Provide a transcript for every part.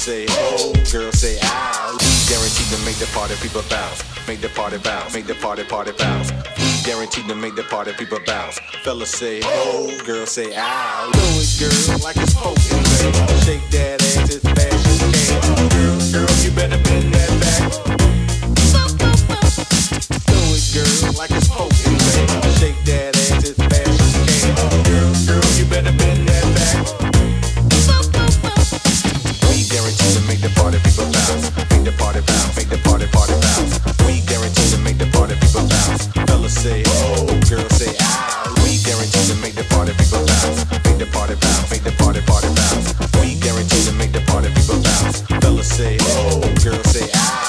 say oh, girls say ow. We guaranteed to make the party people bounce, make the party bounce, make the party bounce. We guaranteed to make the party people bounce. Fellas say oh, girls say ow. Do it, girl, like it's poking, man. Shake that ass as fast as you can. Girl, you better bend that back. Do it, girl, like it's poking, man. Shake that ass as fast as you can. Girl, you better bend that back. We guarantee to make the party people bounce, make the party bounce, make the party bounce. We guarantee to make the party people bounce. Fellas say oh, girls say ow. We guarantee to make the party people bounce, make the party bounce, make the party bounce. We guarantee to make the party people bounce. Fellas say oh, girls say ow.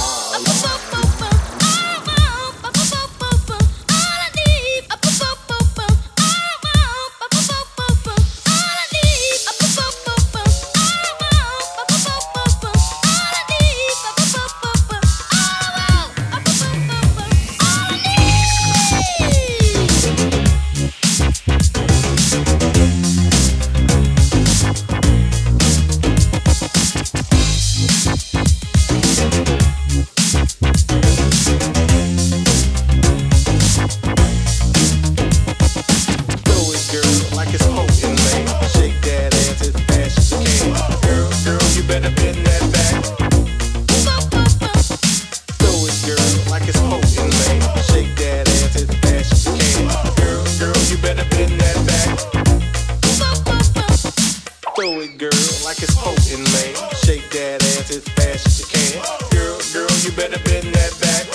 Throw it, girl, like it's potent, man. Shake that ass as fast as you can. Girl, you better bend that back.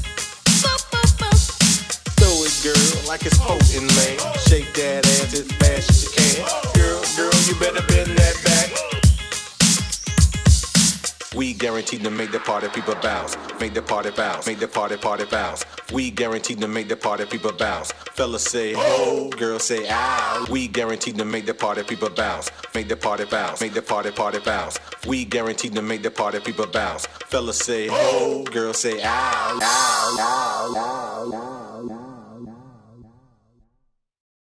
Throw it, girl, like it's potent, man. Shake that ass as fast as you can. Girl, you better bend that back. We guaranteed to make the party people bounce, make the party bounce, make the party bounce. We guaranteed to make the party people bounce. Fellas say oh, girls say ow. We guaranteed to make the party people bounce, make the party bounce, make the party bounce. We guaranteed to make the party people bounce. Fellas say oh, girls say ow, ow, ow, ow.